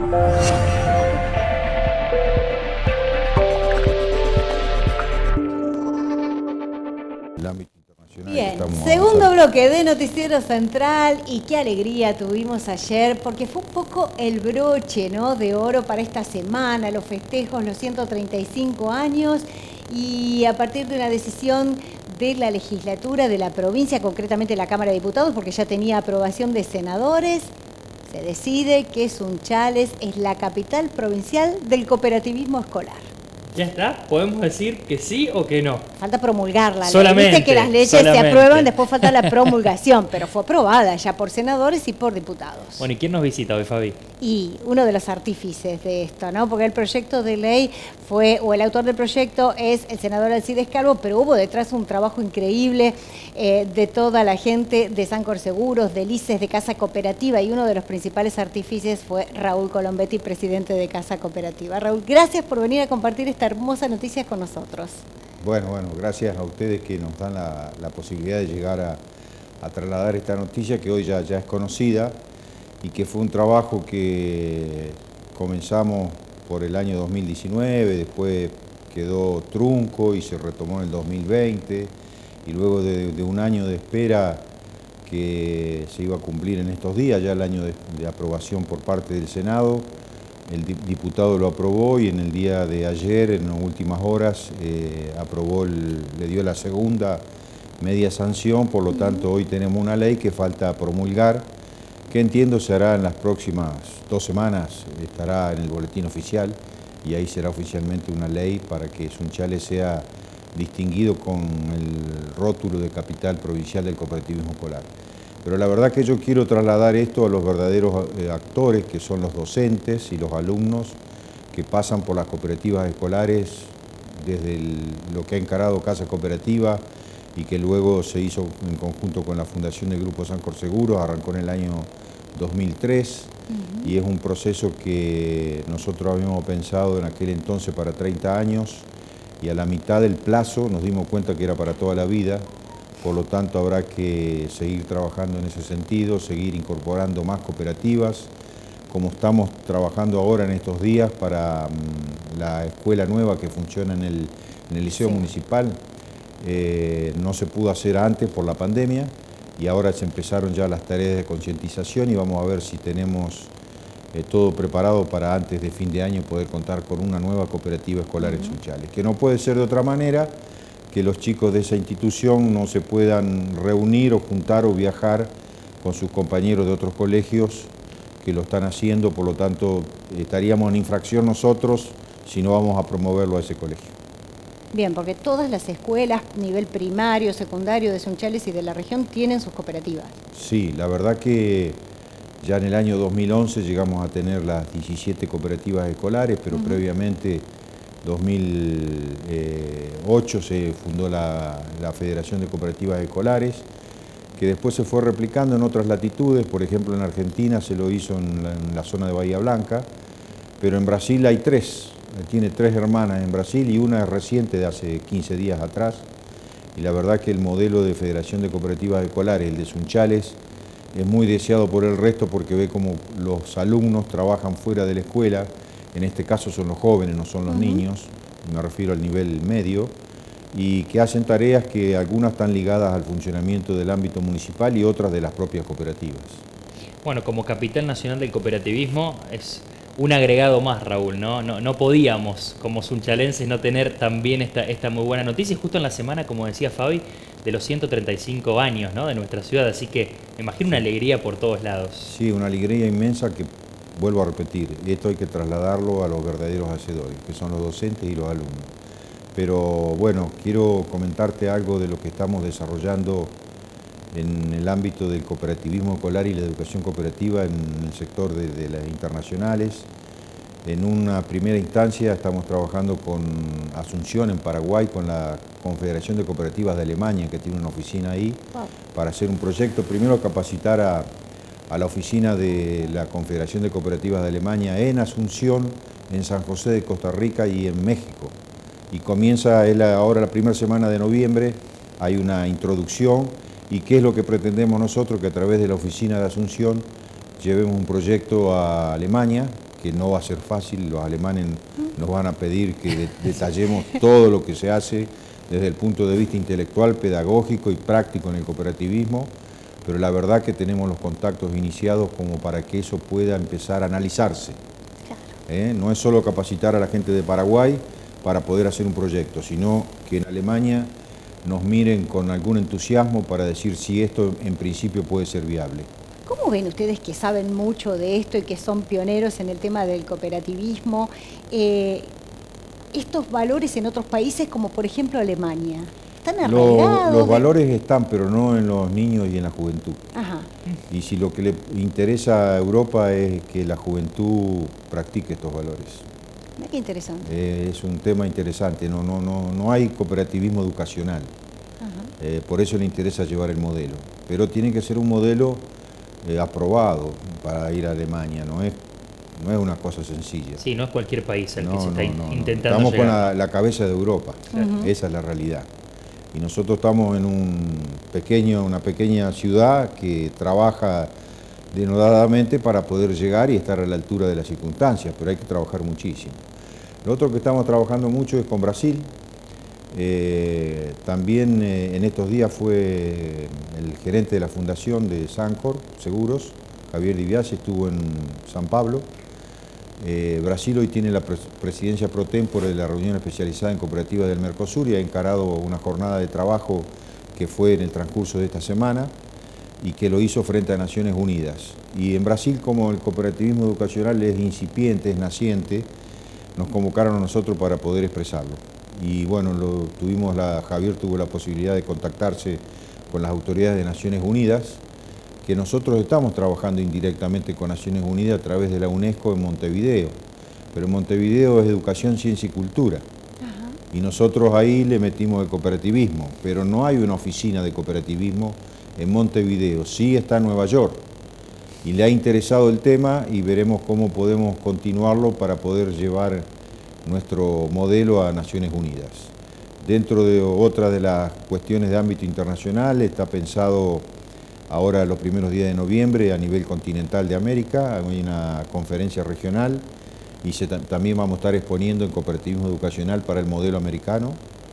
El ámbito internacional. Bien, segundo bloque de Noticiero Central, y qué alegría tuvimos ayer, porque fue un poco el broche, ¿no?, de oro para esta semana, los festejos, los 135 años, y a partir de una decisión de la legislatura de la provincia, concretamente la Cámara de Diputados, porque ya tenía aprobación de senadores, se decide que Sunchales es la capital provincial del cooperativismo escolar. ¿Ya está? ¿Podemos decir que sí o que no? Falta promulgarla. Solamente. Viste que las leyes se aprueban, después falta la promulgación, pero fue aprobada ya por senadores y por diputados. Bueno, ¿y quién nos visita hoy, Fabi? Y uno de los artífices de esto, ¿no? Porque el proyecto de ley fue, o el autor del proyecto es el senador Alcides Calvo, pero hubo detrás un trabajo increíble de toda la gente de Sancor Seguros, de Lices, de Casa Cooperativa, y uno de los principales artífices fue Raúl Colombetti, presidente de Casa Cooperativa. Raúl, gracias por venir a compartir esta hermosa noticia con nosotros. Bueno, gracias a ustedes que nos dan la posibilidad de llegar a trasladar esta noticia que hoy ya es conocida, y que fue un trabajo que comenzamos por el año 2019, después quedó trunco y se retomó en el 2020, y luego de un año de espera que se iba a cumplir en estos días, ya el año de aprobación por parte del Senado, el diputado lo aprobó, y en el día de ayer, en las últimas horas, le dio la segunda media sanción. Por lo tanto, hoy tenemos una ley que falta promulgar, que entiendo se hará en las próximas 2 semanas, estará en el boletín oficial, y ahí será oficialmente una ley para que Sunchales sea distinguido con el rótulo de capital provincial del cooperativismo escolar. Pero la verdad que yo quiero trasladar esto a los verdaderos actores, que son los docentes y los alumnos que pasan por las cooperativas escolares desde lo que ha encarado Casa Cooperativa, y que luego se hizo en conjunto con la Fundación del Grupo Sancor Seguros, arrancó en el año 2003, y es un proceso que nosotros habíamos pensado en aquel entonces para 30 años, y a la mitad del plazo nos dimos cuenta que era para toda la vida. Por lo tanto, habrá que seguir trabajando en ese sentido, seguir incorporando más cooperativas, como estamos trabajando ahora en estos días para la escuela nueva que funciona en el Liceo Municipal. No se pudo hacer antes por la pandemia, y ahora se empezaron ya las tareas de concientización, y vamos a ver si tenemos todo preparado para antes de fin de año poder contar con una nueva cooperativa escolar en Sunchales, que no puede ser de otra manera que los chicos de esa institución no se puedan reunir o juntar o viajar con sus compañeros de otros colegios que lo están haciendo. Por lo tanto, estaríamos en infracción nosotros si no vamos a promoverlo a ese colegio. Bien, porque todas las escuelas, nivel primario, secundario de Sunchales y de la región, tienen sus cooperativas. Sí, la verdad que ya en el año 2011 llegamos a tener las 17 cooperativas escolares, pero previamente 2008 se fundó la Federación de Cooperativas Escolares, que después se fue replicando en otras latitudes. Por ejemplo, en Argentina se lo hizo en la zona de Bahía Blanca, pero en Brasil hay 3. Tiene 3 hermanas en Brasil, y una es reciente, de hace 15 días atrás. Y la verdad que el modelo de Federación de Cooperativas Escolares, el de Sunchales, es muy deseado por el resto, porque ve como los alumnos trabajan fuera de la escuela. En este caso son los jóvenes, no son los niños, me refiero al nivel medio, y que hacen tareas que algunas están ligadas al funcionamiento del ámbito municipal y otras de las propias cooperativas. Bueno, como capital nacional del cooperativismo es un agregado más, Raúl, ¿no? No podíamos, como sunchalenses, no tener también esta muy buena noticia, y justo en la semana, como decía Fabi, de los 135 años, ¿no?, de nuestra ciudad, así que me imagino una alegría por todos lados. Sí, una alegría inmensa que, vuelvo a repetir, esto hay que trasladarlo a los verdaderos hacedores, que son los docentes y los alumnos. Pero bueno, quiero comentarte algo de lo que estamos desarrollando en el ámbito del cooperativismo escolar y la educación cooperativa en el sector de las internacionales. En una primera instancia estamos trabajando con Asunción, en Paraguay, con la Confederación de Cooperativas de Alemania, que tiene una oficina ahí, para hacer un proyecto. Primero, capacitar a la oficina de la Confederación de Cooperativas de Alemania en Asunción, en San José de Costa Rica y en México. Y comienza ahora la primera semana de noviembre, hay una introducción. ¿Y qué es lo que pretendemos nosotros? Que a través de la oficina de Asunción llevemos un proyecto a Alemania, que no va a ser fácil. Los alemanes nos van a pedir que detallemos todo lo que se hace desde el punto de vista intelectual, pedagógico y práctico en el cooperativismo, pero la verdad que tenemos los contactos iniciados como para que eso pueda empezar a analizarse. No es solo capacitar a la gente de Paraguay para poder hacer un proyecto, sino que en Alemania nos miren con algún entusiasmo para decir si esto en principio puede ser viable. ¿Cómo ven ustedes que saben mucho de esto y que son pioneros en el tema del cooperativismo, estos valores en otros países como por ejemplo Alemania? ¿Están arraigados? Los valores están, pero no en los niños y en la juventud. Ajá. Y si lo que le interesa a Europa es que la juventud practique estos valores. Mira qué interesante. Es un tema interesante, no hay cooperativismo educacional. Por eso le interesa llevar el modelo. Pero tiene que ser un modelo aprobado para ir a Alemania, no es una cosa sencilla. Sí, no es cualquier país el que se está intentando Estamos llegar. con la cabeza de Europa, esa es la realidad. Y nosotros estamos en una pequeña ciudad que trabaja denodadamente para poder llegar y estar a la altura de las circunstancias, pero hay que trabajar muchísimo. Lo otro que estamos trabajando mucho es con Brasil. También en estos días fue el gerente de la fundación de Sancor Seguros, Javier Di Biase, estuvo en San Pablo. Brasil hoy tiene la presidencia pro tempore de la reunión especializada en cooperativas del Mercosur y ha encarado una jornada de trabajo que fue en el transcurso de esta semana y que lo hizo frente a Naciones Unidas. Y en Brasil, como el cooperativismo educacional es incipiente, es naciente, nos convocaron a nosotros para poder expresarlo. Y bueno, Javier tuvo la posibilidad de contactarse con las autoridades de Naciones Unidas, que nosotros estamos trabajando indirectamente con Naciones Unidas a través de la UNESCO en Montevideo, pero en Montevideo es educación, ciencia y cultura. Y nosotros ahí le metimos el cooperativismo, pero no hay una oficina de cooperativismo en Montevideo, sí está en Nueva York. Y le ha interesado el tema y veremos cómo podemos continuarlo para poder llevar nuestro modelo a Naciones Unidas. Dentro de otra de las cuestiones de ámbito internacional está pensado ahora los primeros días de noviembre a nivel continental de América, hay una conferencia regional y también vamos a estar exponiendo en cooperativismo educacional para el modelo americano.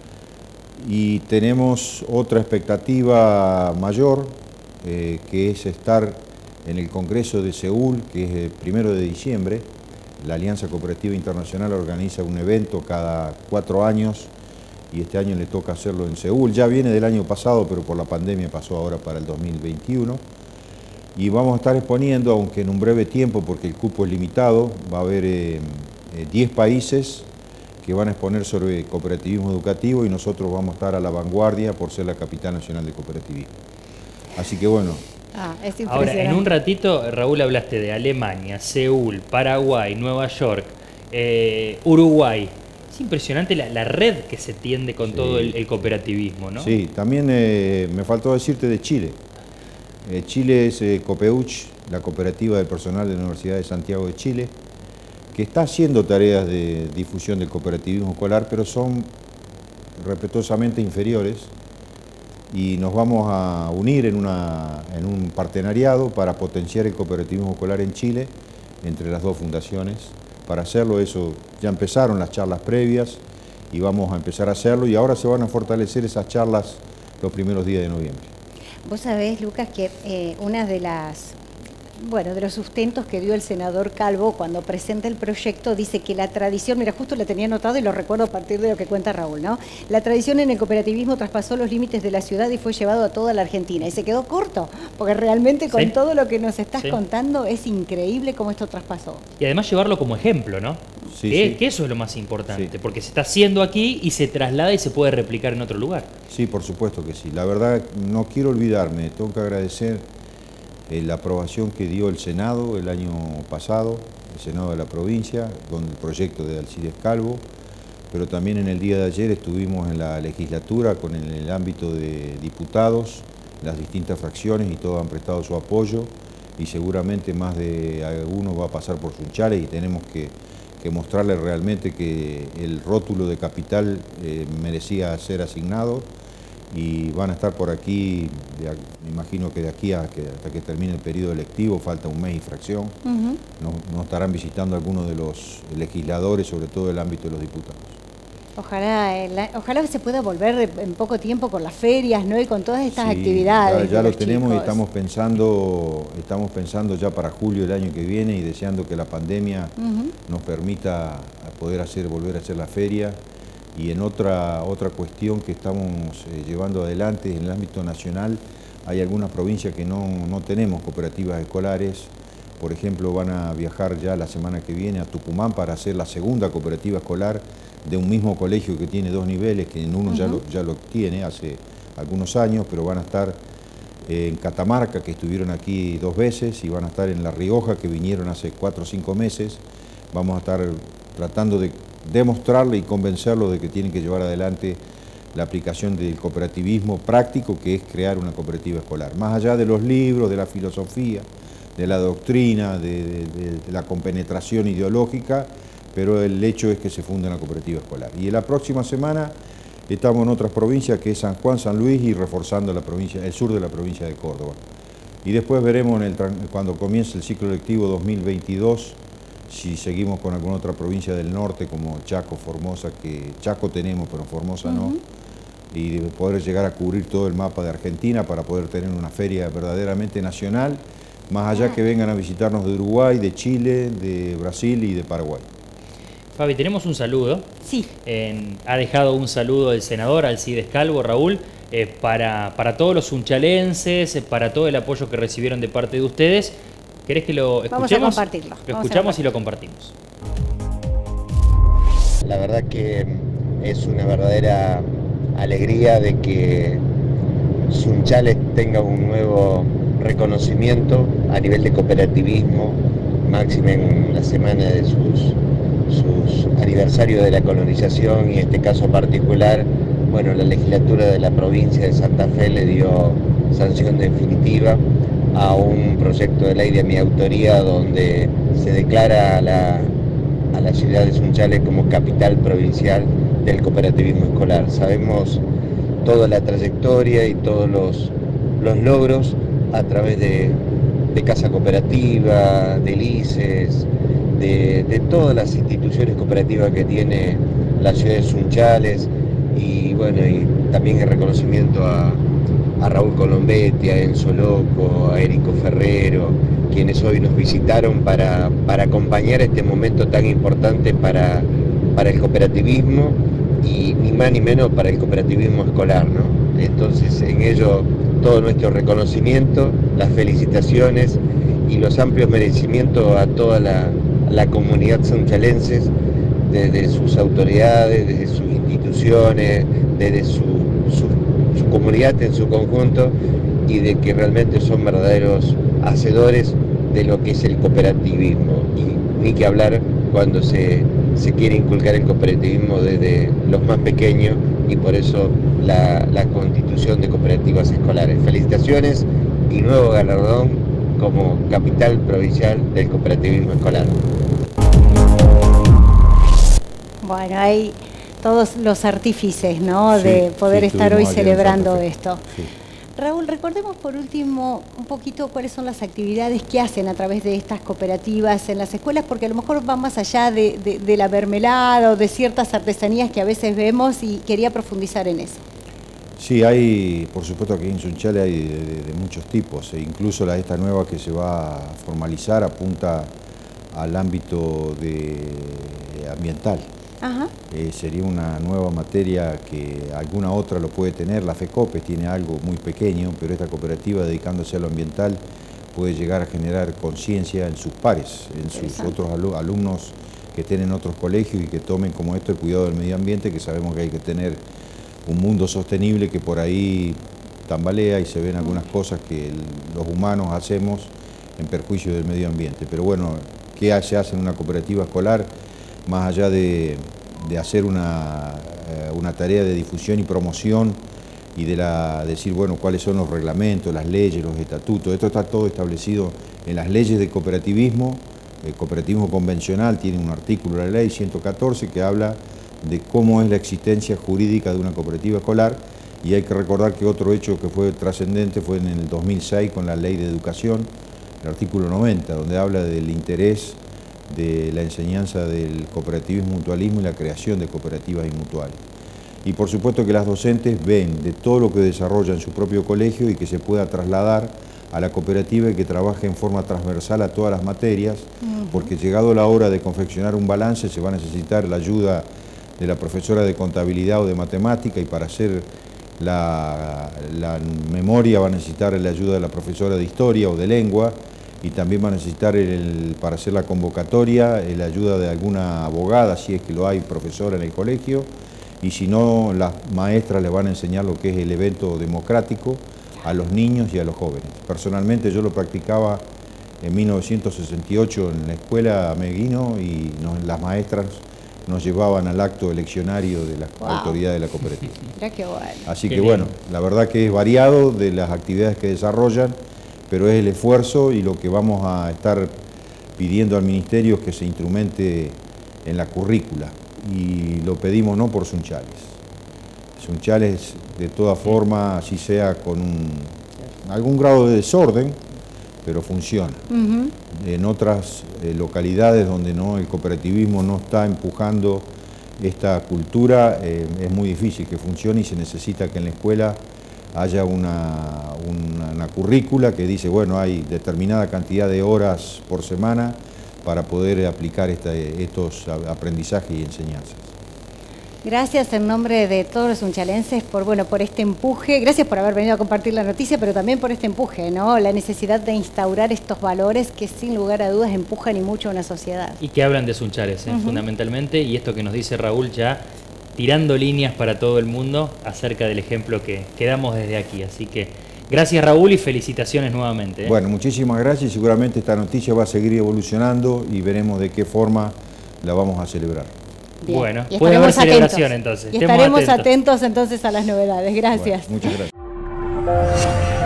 Y tenemos otra expectativa mayor, que es estar en el Congreso de Seúl, que es el 1 de diciembre. La Alianza Cooperativa Internacional organiza un evento cada 4 años y este año le toca hacerlo en Seúl. Ya viene del año pasado, pero por la pandemia pasó ahora para el 2021. Y vamos a estar exponiendo, aunque en un breve tiempo, porque el cupo es limitado, va a haber 10 países que van a exponer sobre cooperativismo educativo y nosotros vamos a estar a la vanguardia por ser la capital nacional de cooperativismo. Así que bueno. Es impresionante. Ahora, en un ratito, Raúl, hablaste de Alemania, Seúl, Paraguay, Nueva York, Uruguay. Es impresionante la red que se tiende con todo el cooperativismo, ¿no? Sí, también me faltó decirte de Chile. Chile es Copeuch, la cooperativa del personal de la Universidad de Santiago de Chile, que está haciendo tareas de difusión del cooperativismo escolar, pero son respetuosamente inferiores, y nos vamos a unir en un partenariado para potenciar el cooperativismo escolar en Chile entre las dos fundaciones. Para hacerlo, eso ya empezaron las charlas previas y vamos a empezar a hacerlo, y ahora se van a fortalecer esas charlas los primeros días de noviembre. Vos sabés, Lucas, que una de los sustentos que dio el senador Calvo cuando presenta el proyecto dice que la tradición, mira, justo la tenía anotado y lo recuerdo a partir de lo que cuenta Raúl, ¿no? La tradición en el cooperativismo traspasó los límites de la ciudad y fue llevado a toda la Argentina. Y se quedó corto, porque realmente con todo lo que nos estás contando es increíble cómo esto traspasó. Y además llevarlo como ejemplo, ¿no? Que eso es lo más importante, porque se está haciendo aquí y se traslada y se puede replicar en otro lugar. Sí, por supuesto que sí. La verdad, no quiero olvidarme, tengo que agradecer la aprobación que dio el Senado el año pasado, el Senado de la provincia, con el proyecto de Alcides Calvo, pero también en el día de ayer estuvimos en la legislatura con el ámbito de diputados, las distintas fracciones, y todos han prestado su apoyo, y seguramente más de alguno va a pasar por Sunchales y tenemos que mostrarle realmente que el rótulo de capital merecía ser asignado, y van a estar por aquí, me imagino que de aquí hasta que termine el periodo electivo, falta un mes y fracción, nos estarán visitando algunos de los legisladores, sobre todo del ámbito de los diputados. Ojalá se pueda volver en poco tiempo con las ferias, ¿no? Y con todas estas actividades. Ya lo tenemos, chicos. Y estamos pensando ya para julio del año que viene y deseando que la pandemia nos permita poder volver a hacer la feria. Y en otra cuestión que estamos llevando adelante en el ámbito nacional, hay algunas provincias que no tenemos cooperativas escolares. Por ejemplo, van a viajar ya la semana que viene a Tucumán para hacer la segunda cooperativa escolar de un mismo colegio que tiene 2 niveles, que en uno ya lo tiene hace algunos años, pero van a estar en Catamarca, que estuvieron aquí 2 veces, y van a estar en La Rioja, que vinieron hace 4 o 5 meses. Vamos a estar tratando de demostrarle y convencerlo de que tienen que llevar adelante la aplicación del cooperativismo práctico, que es crear una cooperativa escolar. Más allá de los libros, de la filosofía, de la doctrina, de la compenetración ideológica, pero el hecho es que se funda una cooperativa escolar. Y en la próxima semana estamos en otras provincias, que es San Juan, San Luis, y reforzando el sur de la provincia de Córdoba. Y después veremos cuando comience el ciclo lectivo 2022, si seguimos con alguna otra provincia del norte, como Chaco, Formosa, que Chaco tenemos, pero Formosa no, y de poder llegar a cubrir todo el mapa de Argentina para poder tener una feria verdaderamente nacional, más allá que vengan a visitarnos de Uruguay, de Chile, de Brasil y de Paraguay. Fabi, tenemos un saludo. Sí. Ha dejado un saludo el senador Alcides Calvo, Raúl, para todos los unchalenses, para todo el apoyo que recibieron de parte de ustedes. ¿Querés que lo escuchemos? Vamos a compartirlo. Lo escuchamos y lo compartimos. La verdad que es una verdadera alegría de que Sunchales tenga un nuevo reconocimiento a nivel de cooperativismo, máxime en la semana de sus aniversarios de la colonización, y en este caso particular, bueno, la legislatura de la provincia de Santa Fe le dio sanción definitiva a un proyecto de ley de mi autoría donde se declara a la ciudad de Sunchales como capital provincial del cooperativismo escolar. Sabemos toda la trayectoria y todos los logros a través de Casa Cooperativa, de ICES, de todas las instituciones cooperativas que tiene la ciudad de Sunchales, y bueno, y también el reconocimiento a Raúl Colombetti, a Enzo Loco, a Érico Ferrero, quienes hoy nos visitaron para acompañar este momento tan importante para el cooperativismo, y ni más ni menos para el cooperativismo escolar, ¿no? Entonces, en ello, todo nuestro reconocimiento, las felicitaciones y los amplios merecimientos a toda la comunidad sunchalense, desde sus autoridades, desde sus instituciones, desde su comunidad en su conjunto, y de que realmente son verdaderos hacedores de lo que es el cooperativismo. Y ni que hablar cuando se quiere inculcar el cooperativismo desde los más pequeños, y por eso la constitución de cooperativas escolares. Felicitaciones y nuevo galardón como capital provincial del cooperativismo escolar. Bueno, hay todos los artífices, ¿no? Sí, de poder estar hoy allá celebrando esto. Sí. Raúl, recordemos por último un poquito cuáles son las actividades que hacen a través de estas cooperativas en las escuelas, porque a lo mejor van más allá de la mermelada o de ciertas artesanías que a veces vemos, y quería profundizar en eso. Sí, hay, por supuesto, aquí en Sunchales hay de muchos tipos, e incluso esta nueva que se va a formalizar apunta al ámbito ambiental. Ajá. Sería una nueva materia que alguna otra lo puede tener. La FECOPES tiene algo muy pequeño, pero esta cooperativa, dedicándose a lo ambiental, puede llegar a generar conciencia en sus pares, en sus otros alumnos que estén en otros colegios y que tomen como esto el cuidado del medio ambiente, que sabemos que hay que tener un mundo sostenible, que por ahí tambalea y se ven algunas cosas que los humanos hacemos en perjuicio del medio ambiente. Pero bueno, ¿qué se hace en una cooperativa escolar? Más allá de hacer una tarea de difusión y promoción y decir, bueno, cuáles son los reglamentos, las leyes, los estatutos. Esto está todo establecido en las leyes de cooperativismo. El cooperativismo convencional tiene un artículo de la ley 114 que habla de cómo es la existencia jurídica de una cooperativa escolar, Y hay que recordar que otro hecho que fue trascendente fue en el 2006 con la Ley de Educación, el artículo 90, donde habla del interés de la enseñanza del cooperativismo, mutualismo y la creación de cooperativas y mutuales. Y por supuesto que las docentes ven de todo lo que desarrolla en su propio colegio y que se pueda trasladar a la cooperativa y que trabaje en forma transversal a todas las materias, porque llegado la hora de confeccionar un balance se va a necesitar la ayuda de la profesora de contabilidad o de matemática, y para hacer la memoria va a necesitar la ayuda de la profesora de historia o de lengua, y también va a necesitar para hacer la convocatoria la ayuda de alguna abogada, si es que lo hay, profesora en el colegio, y si no, las maestras les van a enseñar lo que es el evento democrático a los niños y a los jóvenes. Personalmente yo lo practicaba en 1968 en la escuela Meguino, y las maestras nos llevaban al acto eleccionario de la autoridad de la cooperativa. Mirá qué bueno. Así que bueno, la verdad que es variado de las actividades que desarrollan, pero es el esfuerzo, y lo que vamos a estar pidiendo al Ministerio es que se instrumente en la currícula, y lo pedimos no por Sunchales. Sunchales, de toda forma, así sea con algún grado de desorden, pero funciona. En otras localidades donde el cooperativismo no está empujando esta cultura, es muy difícil que funcione, y se necesita que en la escuela haya una currícula que dice, bueno, hay determinada cantidad de horas por semana para poder aplicar estos aprendizajes y enseñanzas. Gracias en nombre de todos los unchalenses por este empuje. Gracias por haber venido a compartir la noticia, pero también por este empuje, ¿no? La necesidad de instaurar estos valores que sin lugar a dudas empujan y mucho a una sociedad. Y que hablan de Sunchales, fundamentalmente, y esto que nos dice Raúl ya tirando líneas para todo el mundo acerca del ejemplo que damos desde aquí. Así que gracias, Raúl, y felicitaciones nuevamente. Bueno, muchísimas gracias, y seguramente esta noticia va a seguir evolucionando y veremos de qué forma la vamos a celebrar. Bien. Bueno, puede haber celebración atentos. entonces. Y estaremos atentos entonces a las novedades. Gracias. Bueno, muchas gracias.